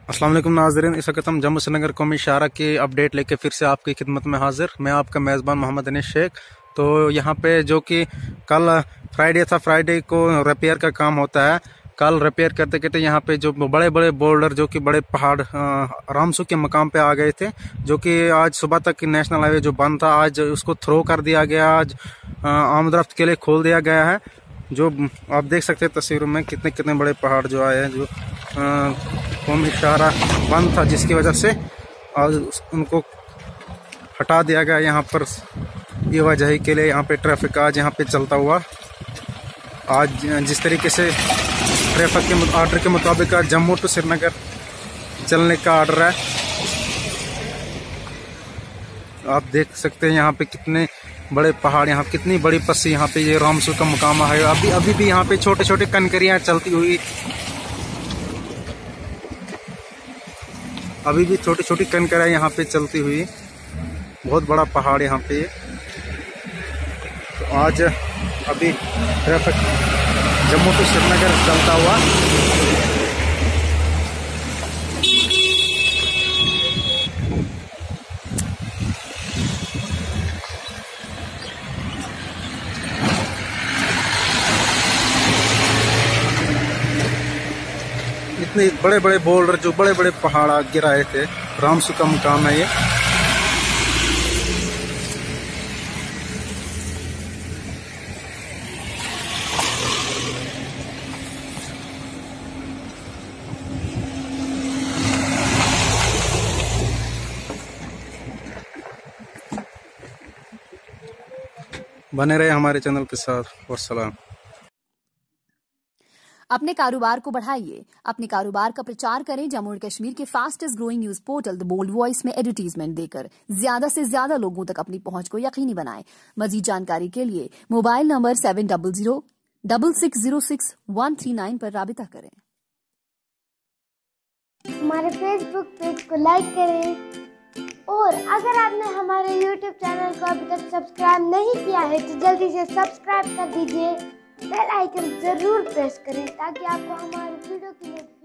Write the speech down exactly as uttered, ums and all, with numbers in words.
अस्सलाम वालेकुम नाज़रीन, इस वक्त हम जम्मू श्रीनगर कौमी शाहरा की अपडेट लेके फिर से आपकी खिदमत में हाजिर। मैं आपका मेज़बान मोहम्मद अनीस शेख। तो यहाँ पे जो कि कल फ्राइडे था, फ्राइडे को रिपेयर का काम होता है। कल रिपेयर करते करते यहाँ पे जो बड़े बड़े बोल्डर जो कि बड़े पहाड़ रामसू के मकाम पे आ गए थे, जो कि आज सुबह तक नेशनल हाईवे जो बंद था आज उसको थ्रो कर दिया गया। आज आमदरफ्त के लिए खोल दिया गया है। जो आप देख सकते हैं तस्वीरों में कितने कितने बड़े पहाड़ जो आए हैं, जो कौमी शाहरा बंद था जिसकी वजह से आज उनको हटा दिया गया। यहाँ पर ये वजह के लिए यहाँ पे ट्रैफिक आज यहाँ पे चलता हुआ, आज जिस तरीके से ट्रैफिक के ऑर्डर के मुताबिक आज जम्मू टू श्रीनगर चलने का ऑर्डर है। आप देख सकते हैं यहाँ पे कितने बड़े पहाड़, यहाँ कितनी बड़ी पस्सी, यहाँ पे ये रामसू का मुकाम है। अभी अभी भी यहाँ पे छोटे छोटे कनकरियाँ चलती हुई, अभी भी छोटी छोटी कनकरियाँ यहाँ पे चलती हुई, बहुत बड़ा पहाड़ यहाँ पे। तो आज अभी ट्रैफिक जम्मू टू श्रीनगर चलता हुआ इतने बड़े बड़े बोल्डर, जो बड़े बड़े पहाड़ गिराए थे, रामसू का मुकाम है ये। बने रहे हमारे चैनल के साथ। वस्सलाम। अपने कारोबार को बढ़ाइए, अपने कारोबार का प्रचार करें जम्मू और कश्मीर के fastest growing news portal the bold voice में एडवर्टीजमेंट देकर ज्यादा से ज्यादा लोगों तक अपनी पहुंच को यकीनी बनाएं। मजीद जानकारी के लिए mobile number seven double zero double six zero six one three nine पर राबिता करें। हमारे फेसबुक पेज को लाइक करें और अगर आपने हमारे यूट्यूब चैनल को अभी तक सब्सक्राइब नहीं किया है तो जल्दी से सब्सक्राइब कर दीजिए। बेल आइकन जरूर प्रेस करें ताकि आपको हमारे वीडियो की